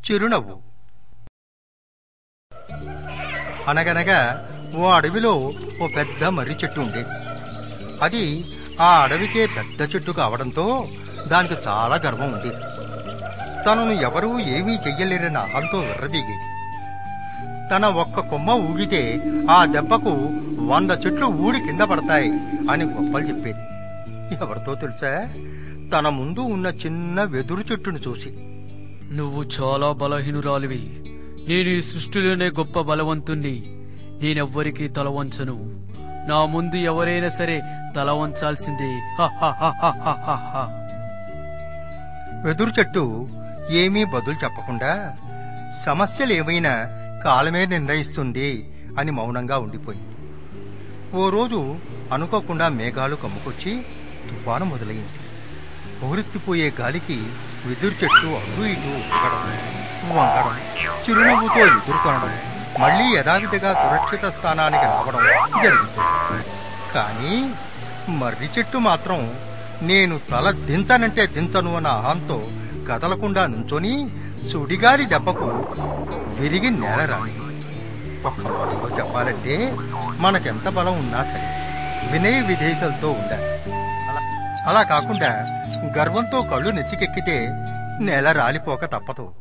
చిరునవ్వు. అనగనగా ఓ అడవిలో ఓ పెద్ద మర్రి చెట్టు ఉండేది. అది ఆ అడవికే పెద్ద చెట్టు కావడంతో దానికి చాలా గర్వం ఉండేది. తనను ఎవరూ ఏమీ చెయ్యలేరన్న అహంతో విర్రవీగేది. తన ఒక్క కొమ్మ ఊగితే ఆ దెబ్బకు 100 చెట్లు ఊడి కింద పడతాయి అని గొప్పలు చెప్పేది. ఎవరితో తెలుసా? తన ముందు ఉన్న చిన్న వెదురు చెట్టును చూసి. నువ్వు చాలా బలహీనురాలివి. నేను ఈ సృష్టిలోనే గొప్ప బలవంతుణ్ణి. నేనెవ్వరికీ తల వంచను. నా ముందు ఎవరైనా సరే తల వంచాల్సిందే. వెదురు చెట్టు ఏమీ బదులు చెప్పకుండా సమస్యలేమైనా కాలమే నిర్ణయిస్తుంది అని మౌనంగా ఉండిపోయింది. ఓ రోజు అనుకోకుండా మేఘాలు కమ్ముకొచ్చి తుఫాను మొదలైంది. ఊరెత్తిపోయే గాలికి వెదురు చెట్టు అటు ఇటు ఊగడం, వంగడం, చిరునవ్వుతో ఎదుర్కొనడం, మళ్లీ యథావిధిగా సురక్షిత స్థానానికి రావడం జరుగుతుంది. కానీ మర్రి చెట్టు మాత్రం నేను తల దించనంటే దించను అన్న అహంతో కదలకుండా నుంచొని సుడిగాలి దెబ్బకు విరిగి నేలరాని. ఒక్క మాటలో చెప్పాలంటే మనకెంత బలం ఉన్నా సరే వినయ విధేయతలతో ఉండాలి. అలా కాకుండా గర్వంతో కళ్ళు నెత్తికెక్కితే నేల రాలిపోక తప్పదు.